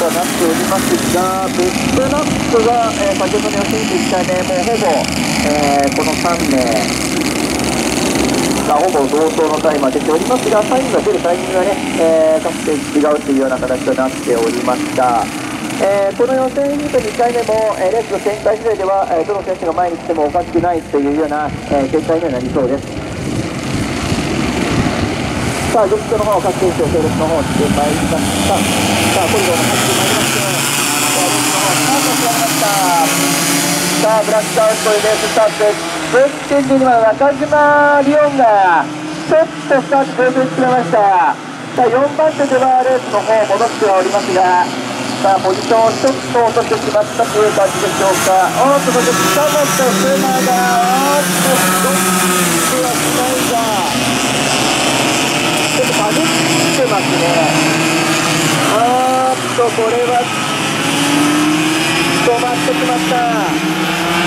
はなっておりますが、ベストラップが、先ほどの予選1回目、もうほぼ、この3名がほぼ同等のタイムが出ておりますが、タイムが出るタイミングがね、各選手違うというような形となっておりました。この予選ヒート2回目も、レースの展開次第では、どの選手が前に来てもおかしくないというような、展開にはなりそうです。さあ、グッズの方、各選手を系列の方にしてまいりました。さあ、コリドーの走ってまいりまして、さあ、レースの方、スタートしてまいりました。さあ、ブラックアウトというレーススタートです。ブレックチェンジには中島リオンが、ちょっとスタート調整してくれました。さあ、4番手ではレースの方戻ってはおりますが、さあ、ポジションをちょっと落としてしまったという感じでしょうか。おっと、そして久本セナが、どっちはしないが、ちょっとバグってますね。これは止まってしまった。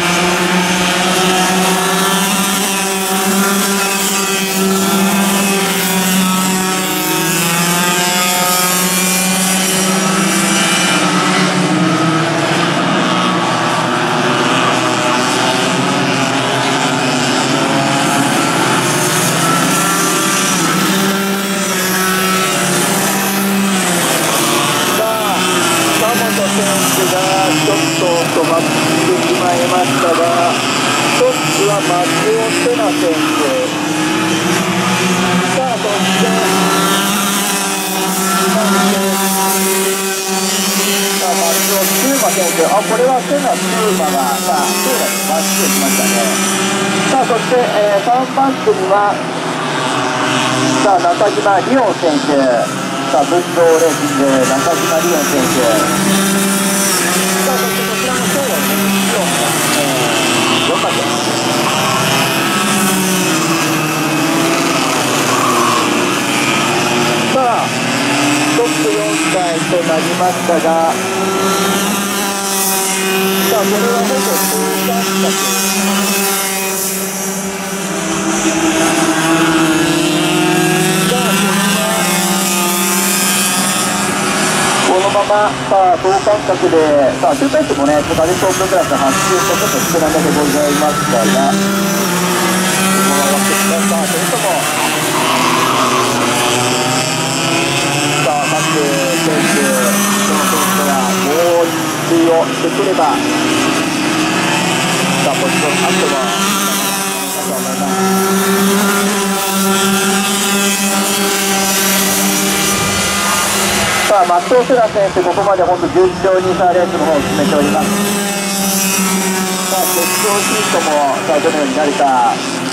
ちょっと止まってしまいましたが、一つは松尾瀬名選手。さあ、そして、さあ、松尾修馬選手。これは瀬名修馬が、さあ、修馬にまっすぐしましたね。さあ、そして、3番手には、さあ、中島リオン選手。さあ、文道レーシング、中島リオン選手。さあ、そしてこちらのショーはね、よかったです。さあ、トップ4台となりましたが、さあ、これはほぼ通過したと。このまま、さあ、等間隔で、さあ、周回数もね、ちょっとアディションプラス8周とちょっと少なめでございましたが、このまま終わってきました。それとも、さあ、各選手、その選手がもう一周をしてくれば、さあ、ポジション、あとは、だと思います。さあ、松尾瀬名選手、ここまで本当順調にさあレースの方を進めております。さあ、決勝シートもさあどのようになるか。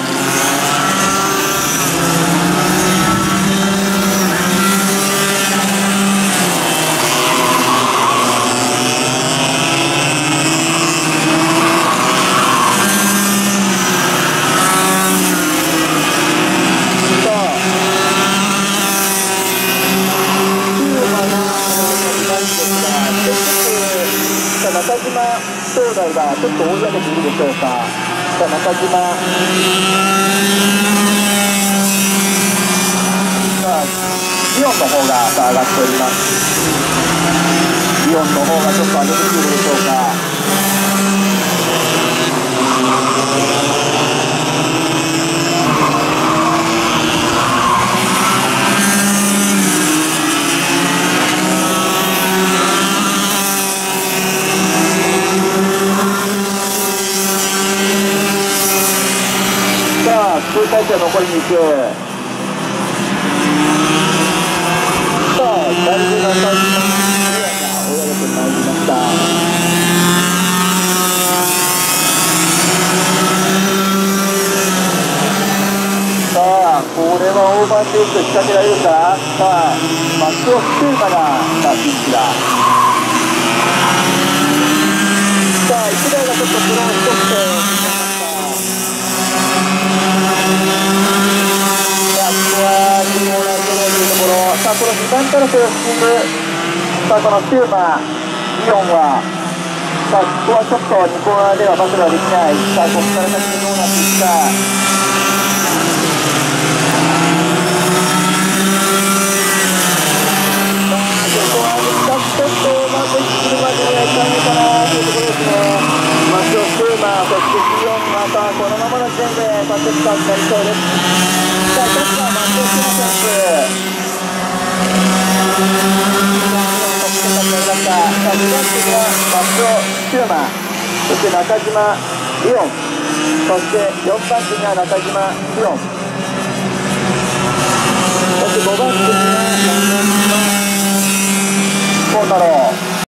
中島兄弟がちょっと追い上げているでしょうか。さあ、中島、さあ、リオンの方がさあ上がっております。リオンの方がちょっと上げてくるでしょうか。通過者残り2周。さあ、だいぶ中島が追い上げてまいりました。さあ、これはオーバーテイク仕掛けられるか。さあ、松尾修馬がさあピンチだ。さあ、1台がちょっとスローストップ。さあ、この2番からというスピード、さあ、このシューマー、リオンは、さあ、ここはちょっと2コーナーではバトルはできない。さあ、ここから先にどうなっていくか。さあ、ここはちょっとうまくするまでにはいかないかなというところですね。松尾スーマー、そして14またこのままの時点でパセッターになりそうです。さあ、トップは松尾スーマー選手。さあ、2番手には松尾シューマー、そして中島リオン、そして4番手には中島リオン、そして5番手には幸太郎。